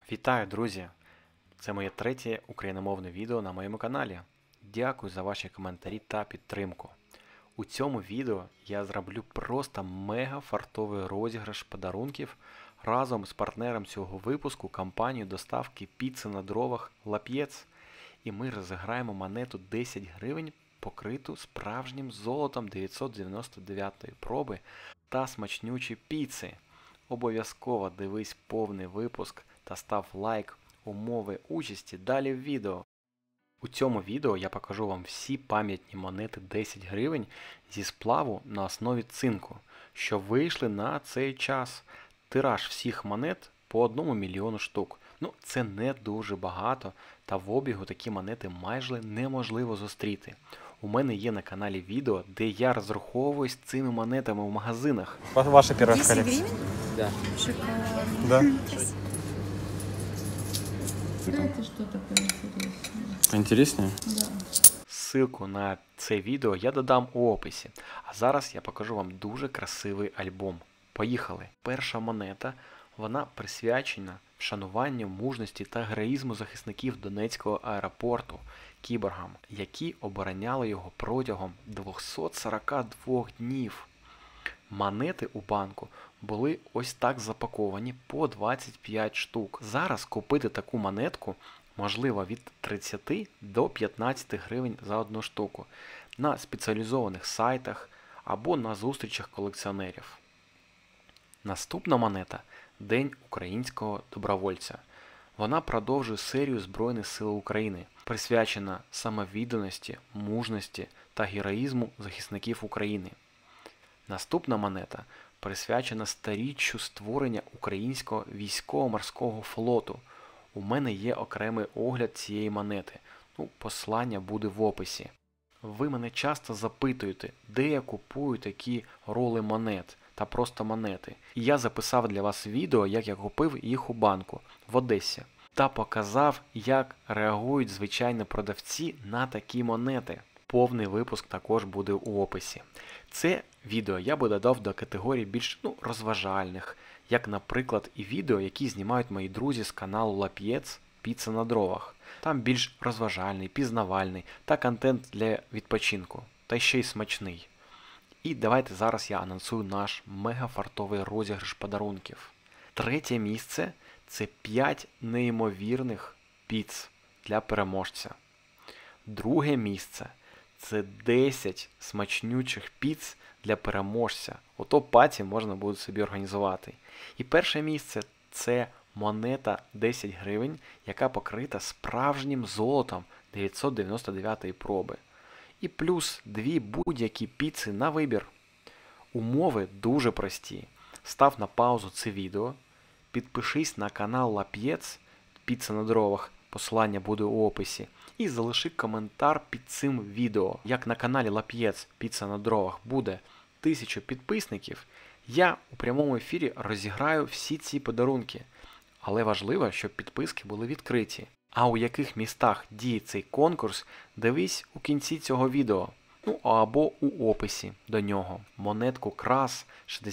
Вітаю, друзі! Це моє третє україномовне відео на моєму каналі. Дякую за ваші коментарі та підтримку. У цьому відео я зроблю просто мега фартовий розіграш подарунків разом з партнером цього випуску компанією доставки піци на дровах Лап'єц. І ми розіграємо монету 10 гривень, покриту справжнім золотом 999 проби та смачнючі піци. Обов'язково дивись повний випуск та став лайк. Умови участі далі в відео. У цьому відео я покажу вам всі пам'ятні монети 10 гривень зі сплаву на основі цинку, що вийшли на цей час. Тираж всіх монет по 1 мільйону штук. Це не дуже багато, та в обігу такі монети майже неможливо зустріти. У мене є на каналі відео, де я розраховуюсь цими монетами в магазинах. Ваша первая 10 коллекция? гривен? Да. Шикарно. Да. Дайте что-то поинтереснее. Интереснее? Да. Ссылку на це відео я додам у описі. А зараз я покажу вам дуже красивий альбом. Поїхали! Перша монета, вона присвячена вшануванню мужності та героїзму захисників Донецького аеропорту кіборгам, які обороняли його протягом 242 днів. Монети у банку були ось так запаковані по 25 штук. Зараз купити таку монетку можливо від 30 до 15 гривень за одну штуку на спеціалізованих сайтах або на зустрічах колекціонерів. Наступна монета – День українського добровольця. Вона продовжує серію Збройних сил України, присвячена самовідданості, мужності та героїзму захисників України. Наступна монета присвячена сторіччю створення українського військово-морського флоту. У мене є окремий огляд цієї монети. Посилання буде в описі. Ви мене часто запитуєте, де я купую такі роли монет та просто монети. І я записав для вас відео, як я купив їх у банку в Одесі. Та показав, як реагують звичайні продавці на такі монети. Повний випуск також буде у описі. Це відео я би додав до категорії більш розважальних, як, наприклад, і відео, які знімають мої друзі з каналу Лап'єц «Піца на дровах». Там більш розважальний, пізнавальний та контент для відпочинку, та ще й смачний. І давайте зараз я анонсую наш мегафартовий розіграш подарунків. Третє місце – це 5 неймовірних піц для переможця. Друге місце – це 10 смачнючих піц для переможця. Ото паті можна буде собі організувати. І перше місце – це монета 10 гривень, яка покрита справжнім золотом 999 проби. І плюс 2 будь-які піци на вибір. Умови дуже прості. Став на паузу це відео, підпишись на канал Лап'єц «Піца на дровах», посилання буде у описі, і залиши коментар під цим відео. Як на каналі Лап'єц «Піца на дровах» буде 1000 підписників, я у прямому ефірі розіграю всі ці подарунки. Але важливо, щоб підписки були відкриті. А у яких містах діє цей конкурс, дивись у кінці цього відео. Або у описі до нього. Монетку Крас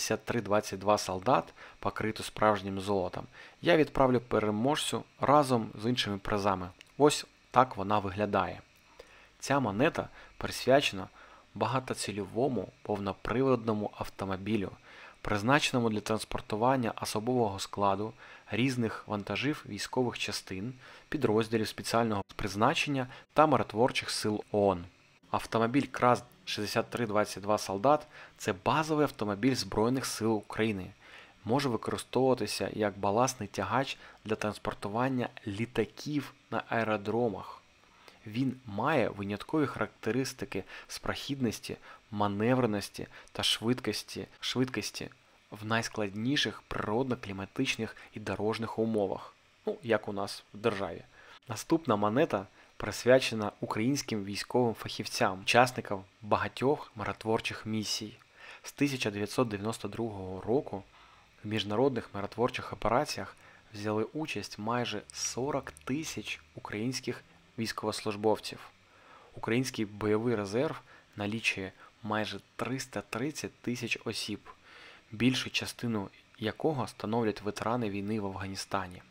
6322 солдат, покриту справжнім золотом, я відправлю переможцю разом з іншими призами. Ось так вона виглядає. Ця монета присвячена багатоцільовому повноприводному автомобілю, призначеному для транспортування особового складу, різних вантажів військових частин, підрозділів спеціального призначення та миротворчих сил ООН. Автомобіль КРАС 6322 солдат – це базовий автомобіль Збройних сил України. Може використовуватися як баласний тягач для транспортування літаків на аеродромах. Він має виняткові характеристики з прохідності, маневреності та швидкості в найскладніших природно-кліматичних і дорожніх умовах, як у нас в державі. Наступна монета присвячена українським військовим фахівцям, учасникам багатьох миротворчих місій. З 1992 року в міжнародних миротворчих операціях взяли участь майже 40 тисяч українських військовослужбовців. Український бойовий резерв налічує майже 330 тисяч осіб, більшу частину якого становлять ветерани війни в Афганістані.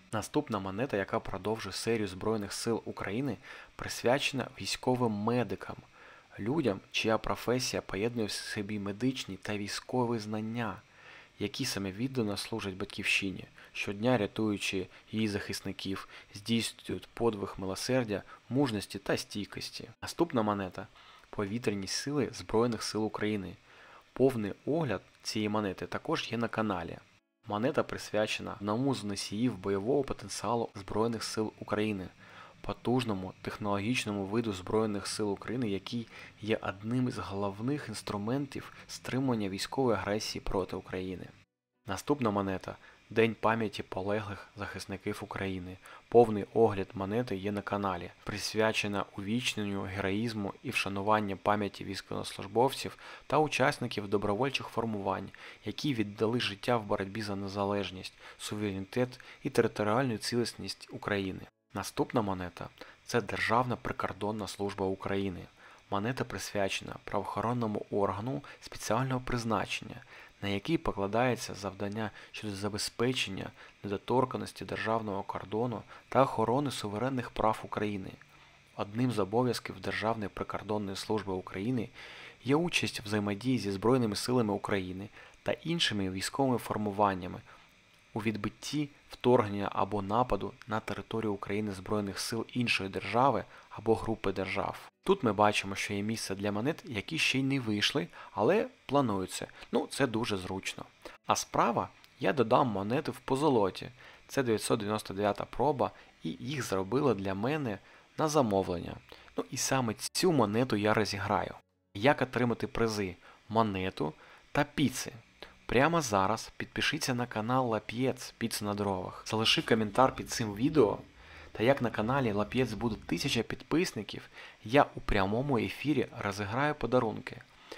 Наступна монета, яка продовжує серію Збройних сил України, присвячена військовим медикам, людям, чия професія поєднує в собі медичні та військові знання, які самовіддано служать батьківщині, щодня рятуючи її захисників, здійснюють подвиг милосердя, мужності та стійкості. Наступна монета – повітряні сили Збройних сил України. Повний огляд цієї монети також є на каналі. Монета присвячена одному з носіїв бойового потенціалу Збройних сил України, потужному технологічному виду Збройних сил України, який є одним із головних інструментів стримування військової агресії проти України. Наступна монета – День пам'яті полеглих захисників України. Повний огляд монети є на каналі, присвячена увічненню героїзму і вшануванню пам'яті військовослужбовців та учасників добровольчих формувань, які віддали життя в боротьбі за незалежність, суверенітет і територіальну цілісність України. Наступна монета – це Державна прикордонна служба України. Монета присвячена правоохоронному органу спеціального призначення, на який покладається завдання щодо забезпечення недоторканності державного кордону та охорони суверенних прав України. Одним з обов'язків Державної прикордонної служби України є участь в взаємодії зі Збройними силами України та іншими військовими формуваннями у відбитті вторгнення або нападу на територію України Збройних сил іншої держави або групи держав. Тут ми бачимо, що є місце для монет, які ще й не вийшли, але плануються. Це дуже зручно. А справа я додам монети в позолоті. Це 999 проба, і їх зробили для мене на замовлення. І саме цю монету я розіграю. Як отримати призи? Монету та піци. Прямо зараз підпишіться на канал Лап'єц Піца на дровах. Залиши коментар під цим відео. Та як на каналі Лап'єц буде 1000 підписників, я у прямому ефірі розіграю подарунки.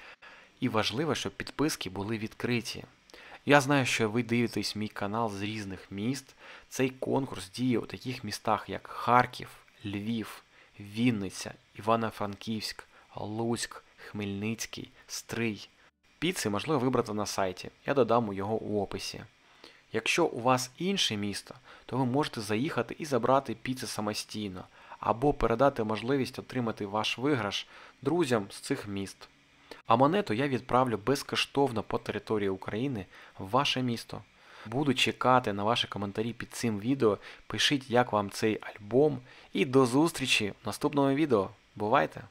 І важливо, щоб підписки були відкриті. Я знаю, що ви дивитесь мій канал з різних міст. Цей конкурс діє у таких містах, як Харків, Львів, Вінниця, Івано-Франківськ, Луцьк, Хмельницький, Стрий. Піци можливо вибрати на сайті, я додам його у описі. Якщо у вас інше місто, то ви можете заїхати і забрати піци самостійно, або передати можливість отримати ваш виграш друзям з цих міст. А монету я відправлю безкоштовно по території України в ваше місто. Буду чекати на ваші коментарі під цим відео, пишіть, як вам цей альбом, і до зустрічі в наступному відео. Бувайте!